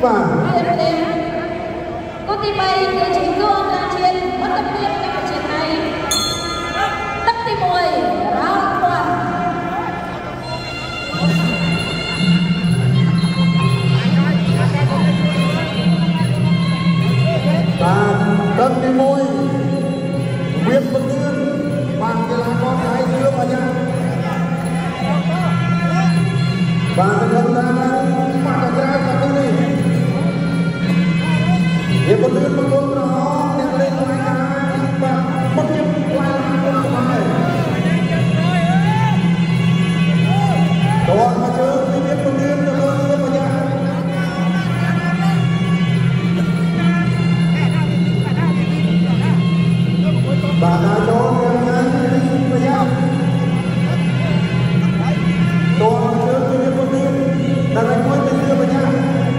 Cô tìm bày địa chỉ cương là chiến mất tập viên trong cuộc chiến này. Tập tỷ 10 ra quần. Và tập tỷ 10 Nguyễn Văn Lương bằng cái lá con gái đưa vào nhà. Và thân ta mặc cái áo của tôi Nguyễn Văn Lương một con nó đem lên ngoài nhà và một chiếc quay lại của này. Còn mà chơi với Nguyễn Văn Lương đưa vào nhà. Và đã cho nhanh với nhau. Còn mà chơi với Nguyễn Văn Lương đã đánh quay bên đưa vào nhà.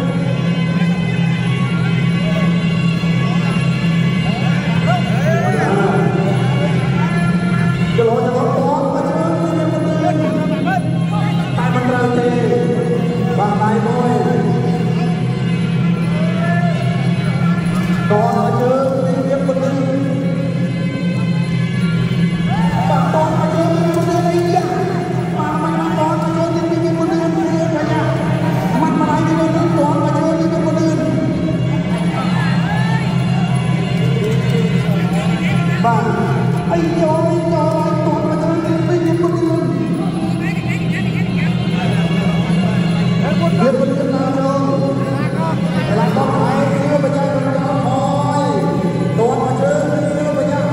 Cái lối cho nó có mà chơi với Nguyễn Văn Lương. Tại mặt ra tê và tại môi. Còn mà chơi với Nguyễn Văn Lương. Và còn mà chơi với Nguyễn Văn Lương ấy nha. Và mà còn mà chơi với Nguyễn Văn Lương đưa vào nhà. Mặt mà ai đi lên còn mà chơi với Nguyễn Văn Lương. Và anh cho còn mà chơi với Nguyễn Văn Lương. Nguyễn Văn Lương nào cho để làm con ai đưa vào nhà thôi. Còn mà chơi đưa vào nhà.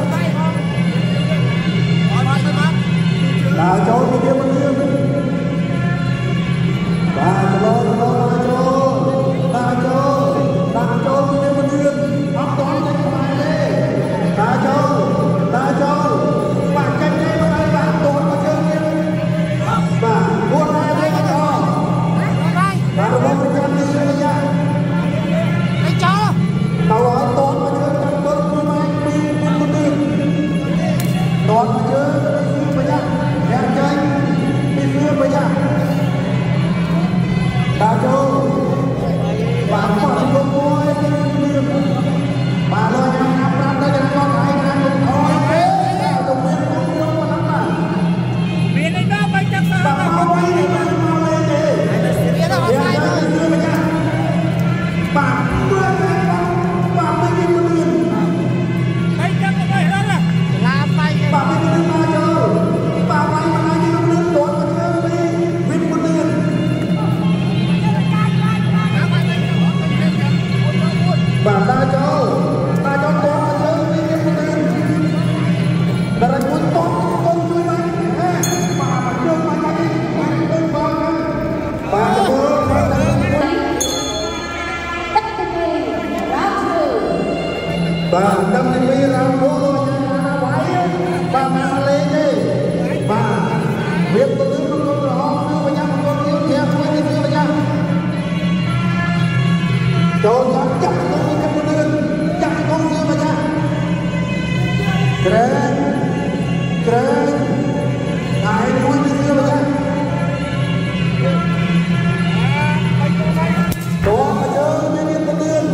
Nào cho cái Nguyễn Văn Lương. Và cho cái Nguyễn Văn Lương áp toán lên cái bài này. Ta cho và canh ngay vào đây bạn toàn mà chơi Nguyễn. Và buôn ra đây mà cho. Và nó bóng cái chân đi chơi nha. Anh cho. Tao nói toàn mà chơi chân con vui mai Nguyễn Văn Lương. Toàn mà chơi đi mà nha. Hẹn chơi đi xưa mà nha. Ta cho và phải không vui mà lo nhà ra tới nhà con ai ra một thôi thế đồng viên cũng không có lắm mà Biến anh đó bay chắc sao và mau bay đi mau lên đi Biến đó để bay chơi đưa vào nhà và đưa cái con và mấy cái con liền bay chắc có bay hết là bay và mấy cái ma chơi và bay mà ai đi lên đón mà chơi đi viên con liền và ta cho con mà chơi với viên con liền là đánh quân con chơi bay mà chơi mà chạy con và và đâm đi bây giờ vô rồi nhà quái và mà lên đi và biết có thứ con đó đưa vào nhà một con yêu theo với cái đưa vào nhà cho nó chặt con đưa vào nhà keren ai nuôi cái đưa vào nhà đó mà chơi với viên con đưa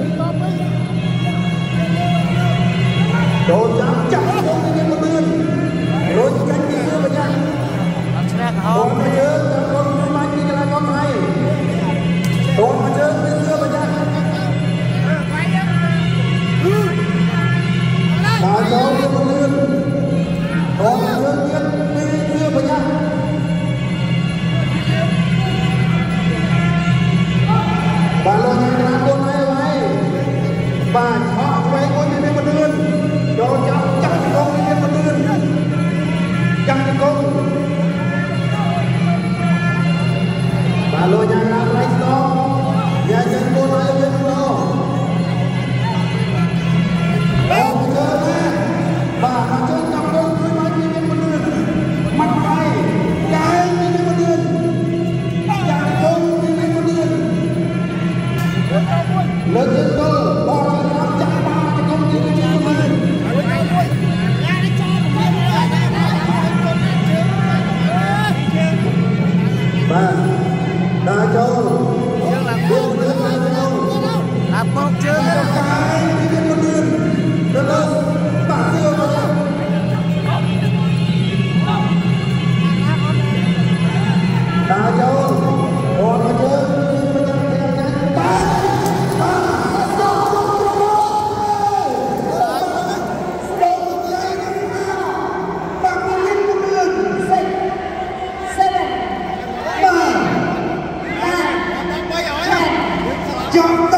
đồ chặt con cái viên con đưa rồi cánh cái đưa vào nhà đồ mà chơi con nuôi mai cái là con này đồ mà chơi cái đưa vào nhà đã cho viên con đưa đồ mà chơi cái đưa vào nhà và lo nhà ra con này vậy và họ quay con như viên con đưa cho chắc con như viên con đưa chắc con và lo nhà ra lấy đó nhà chân con này viên đó không chơi lên và họ chơi chắc con với mấy như viên con đưa mặt bay cái như viên con đưa chắc con như viên con đưa lớn hơn tôi bỏ ra ចង់